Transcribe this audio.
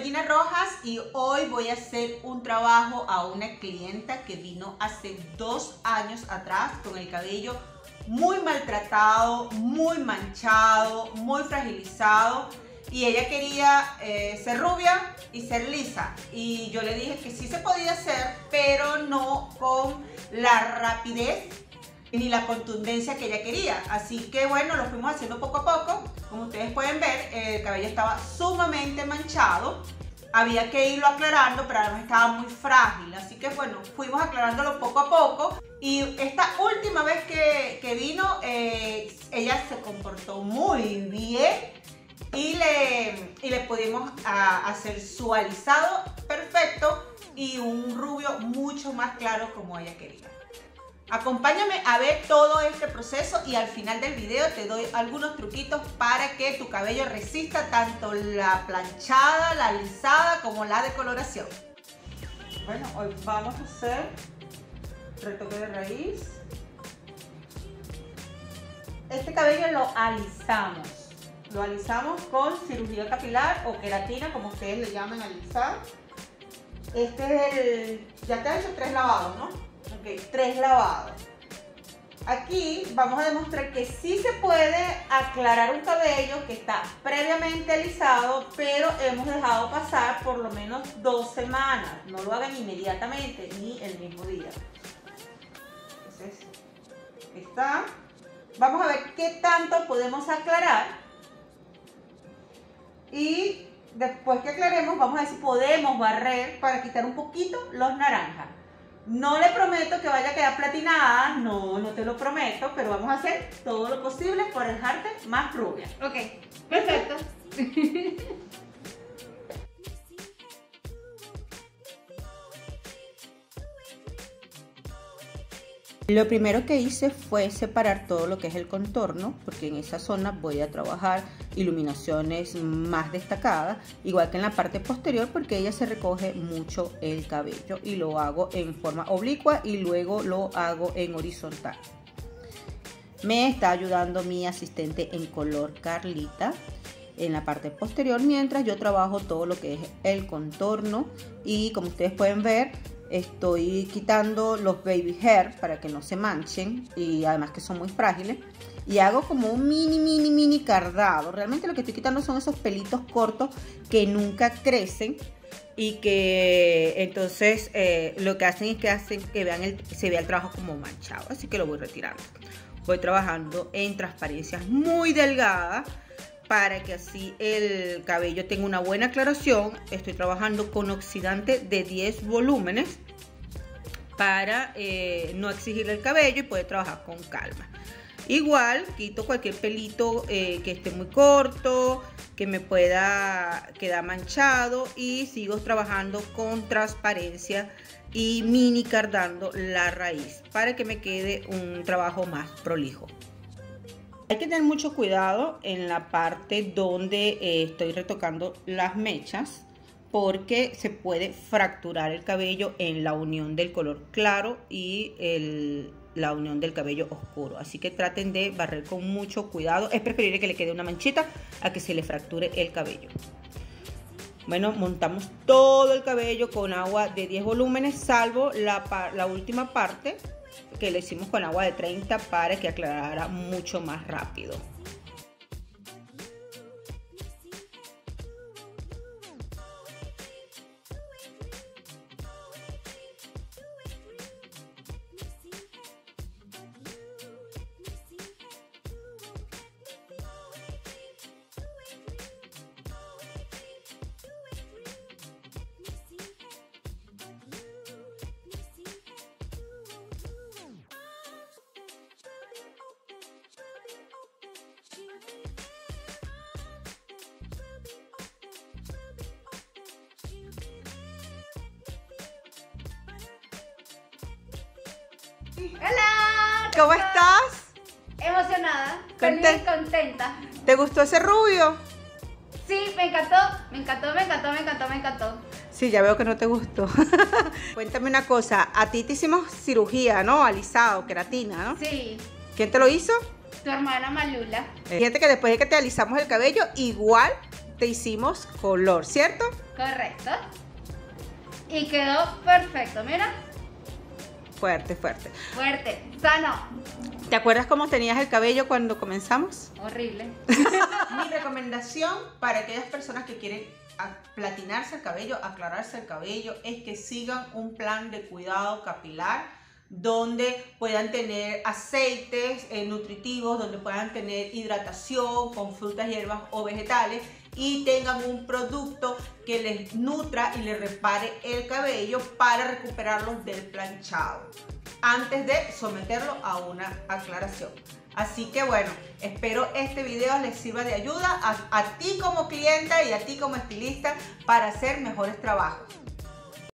soy Gina Rojas y hoy voy a hacer un trabajo a una clienta que vino hace 2 años atrás con el cabello muy maltratado, muy manchado, muy fragilizado, y ella quería ser rubia y ser lisa, y yo le dije que sí se podía hacer, pero no con la rapidez ni la contundencia que ella quería. Así que bueno, lo fuimos haciendo poco a poco. Como ustedes pueden ver, el cabello estaba sumamente manchado, había que irlo aclarando, pero además estaba muy frágil. Así que bueno, fuimos aclarándolo poco a poco, y esta última vez que vino, ella se comportó muy bien y le pudimos hacer su alisado perfecto y un rubio mucho más claro como ella quería. Acompáñame a ver todo este proceso y al final del video te doy algunos truquitos para que tu cabello resista tanto la planchada, la alisada como la decoloración. Bueno, hoy vamos a hacer retoque de raíz. Este cabello lo alisamos. Lo alisamos con cirugía capilar o queratina, como ustedes le llaman alisar. Este es el... ya te has hecho 3 lavados, ¿no? Ok, 3 lavados. Aquí vamos a demostrar que sí se puede aclarar un cabello que está previamente alisado, pero hemos dejado pasar por lo menos 2 semanas. No lo hagan inmediatamente ni el mismo día. Entonces, está. Vamos a ver qué tanto podemos aclarar. Y después que aclaremos, vamos a ver si podemos barrer para quitar un poquito los naranjas. No le prometo que vaya a quedar platinada, no te lo prometo, pero vamos a hacer todo lo posible por dejarte más rubia. Ok, perfecto. Lo primero que hice fue separar todo lo que es el contorno, porque en esa zona voy a trabajar iluminaciones más destacadas, igual que en la parte posterior, porque ella se recoge mucho el cabello, y lo hago en forma oblicua y luego lo hago en horizontal. Me está ayudando mi asistente en color Carlita en la parte posterior, mientras yo trabajo todo lo que es el contorno. Y como ustedes pueden ver, estoy quitando los baby hair para que no se manchen, y además que son muy frágiles, y hago como un mini cardado. Realmente lo que estoy quitando son esos pelitos cortos que nunca crecen y que entonces lo que hacen es que vean se vea el trabajo como manchado. Así que lo voy retirando. Voy trabajando en transparencias muy delgadas para que así el cabello tenga una buena aclaración. Estoy trabajando con oxidante de 10 volúmenes para no exigirle el cabello y poder trabajar con calma. Igual quito cualquier pelito que esté muy corto, que me pueda quedar manchado, y sigo trabajando con transparencia y mini cardando la raíz para que me quede un trabajo más prolijo. Hay que tener mucho cuidado en la parte donde estoy retocando las mechas, porque se puede fracturar el cabello en la unión del color claro y la unión del cabello oscuro. Así que traten de barrer con mucho cuidado. Es preferible que le quede una manchita a que se le fracture el cabello. Bueno, montamos todo el cabello con agua de 10 volúmenes, salvo la última parte que le hicimos con agua de 30 para que aclarara mucho más rápido. ¡Hola! ¿Cómo estás? Emocionada, Conten- feliz, contenta. ¿Te gustó ese rubio? Sí, me encantó, me encantó, me encantó, me encantó, me encantó. Sí, ya veo que no te gustó. Cuéntame una cosa, a ti te hicimos cirugía, ¿no? Alisado, queratina, ¿no? Sí, ¿Quién te lo hizo? tu hermana Malula. Fíjate que después de que te alisamos el cabello, igual te hicimos color, ¿cierto? Correcto. Y quedó perfecto, mira. Fuerte, fuerte. Fuerte, sano. ¿Te acuerdas cómo tenías el cabello cuando comenzamos? Horrible. Mi recomendación para aquellas personas que quieren platinarse el cabello, aclararse el cabello, es que sigan un plan de cuidado capilar donde puedan tener aceites nutritivos, donde puedan tener hidratación con frutas, hierbas o vegetales y tengan un producto que les nutra y les repare el cabello para recuperarlos del planchado antes de someterlo a una aclaración. Así que bueno, espero este video les sirva de ayuda a ti como clienta y a ti como estilista para hacer mejores trabajos.